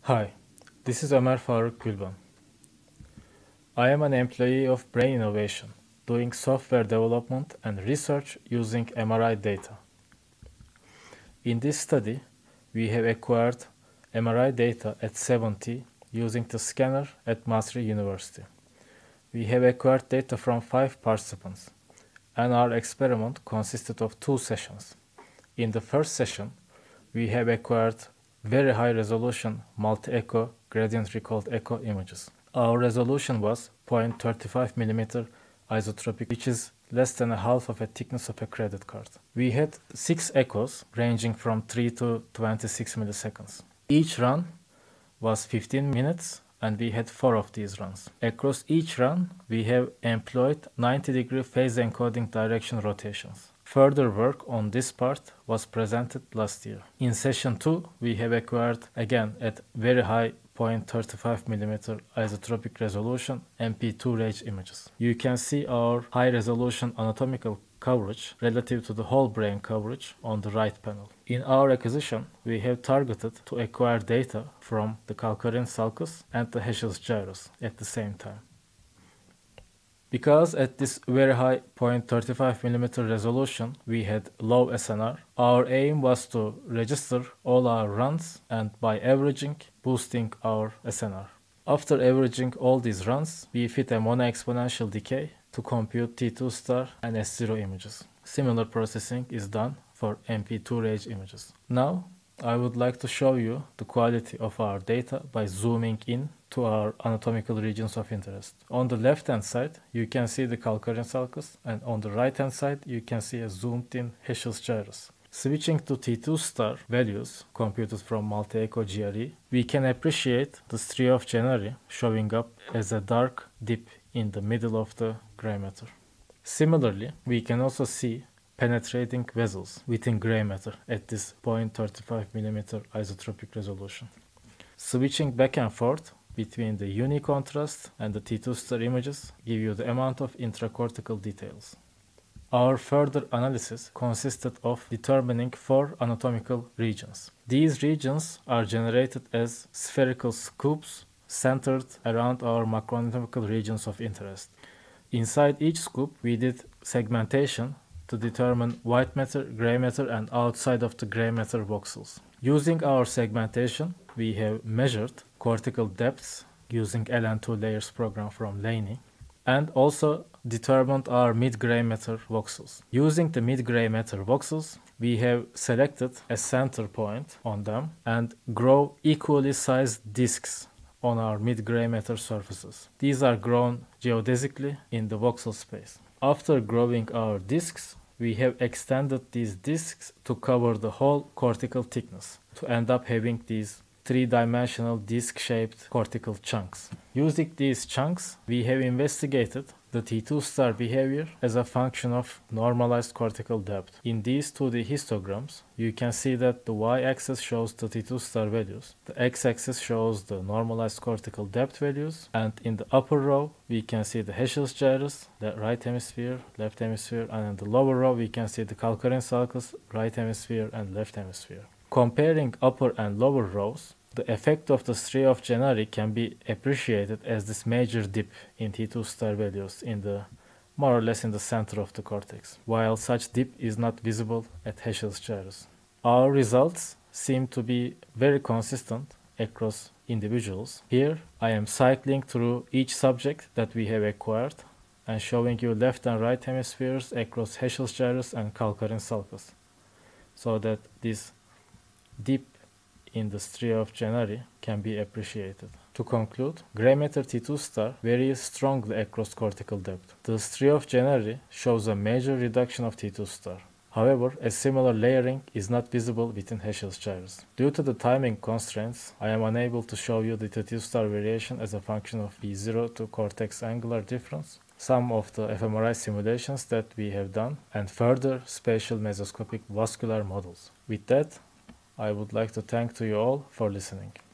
Hi, this is Ömer Faruk Gülban. I am an employee of Brain Innovation, doing software development and research using MRI data. In this study, we have acquired MRI data at 70 using the scanner at Masri University. We have acquired data from 5 participants, and our experiment consisted of 2 sessions. In the first session, we have acquired very high resolution multi-echo gradient recalled echo images. Our resolution was 0.35 mm isotropic, which is less than a half of a thickness of a credit card. We had 6 echoes ranging from 3 to 26 milliseconds. Each run was 15 minutes and we had 4 of these runs. Across each run, we have employed 90-degree phase encoding direction rotations. Further work on this part was presented last year. In session 2, we have acquired again at very high 0.35 mm isotropic resolution MP2 range images. You can see our high resolution anatomical coverage relative to the whole brain coverage on the right panel. In our acquisition, we have targeted to acquire data from the calcarine sulcus and the Heschl's gyrus at the same time. Because at this very high 0.35 mm resolution we had low SNR, our aim was to register all our runs and by averaging, boosting our SNR. After averaging all these runs, we fit a mono-exponential decay to compute T2 star and S0 images. Similar processing is done for MP2 range images. Now, I would like to show you the quality of our data by zooming in to our anatomical regions of interest. On the left hand side, you can see the calcarine sulcus, and on the right hand side, you can see a zoomed in Heschl's gyrus. Switching to T2 star values computed from multi-echo GRE, we can appreciate the stria of Gennari showing up as a dark dip in the middle of the gray matter. Similarly, we can also see penetrating vessels within gray matter at this 0.35 mm isotropic resolution. Switching back and forth between the uni-contrast and the T2 star images give you the amount of intracortical details. Our further analysis consisted of determining 4 anatomical regions. These regions are generated as spherical scoops centered around our macroanatomical regions of interest. Inside each scoop, we did segmentation to determine white matter, gray matter, and outside of the gray matter voxels. Using our segmentation, we have measured cortical depths using LN2 layers program from Laney, and also determined our mid-gray matter voxels. Using the mid-gray matter voxels, we have selected a center point on them and grow equally sized disks on our mid-gray matter surfaces. These are grown geodesically in the voxel space. After growing our disks, we have extended these disks to cover the whole cortical thickness to end up having these 3-dimensional disc-shaped cortical chunks. Using these chunks, we have investigated the T2 star behavior as a function of normalized cortical depth. In these 2D histograms, you can see that the y-axis shows the T2 star values, the x-axis shows the normalized cortical depth values, and in the upper row, we can see the Heschl's gyrus, the right hemisphere, left hemisphere, and in the lower row, we can see the calcarine sulcus, right hemisphere, and left hemisphere. Comparing upper and lower rows, the effect of the stria of Gennari can be appreciated as this major dip in T2 star values in the more or less in the center of the cortex, while such dip is not visible at Heschl's gyrus. Our results seem to be very consistent across individuals. Here I am cycling through each subject that we have acquired and showing you left and right hemispheres across Heschl's gyrus and calcarine sulcus, so that this dip in the stria of Gennari can be appreciated. To conclude, gray matter T2 star varies strongly across cortical depth. The stria of Gennari shows a major reduction of T2 star. However, a similar layering is not visible within Heschl's gyrus. Due to the timing constraints, I am unable to show you the T2 star variation as a function of B0 to cortex angular difference, some of the fMRI simulations that we have done, and further spatial mesoscopic vascular models. With that, I would like to thank to you all for listening.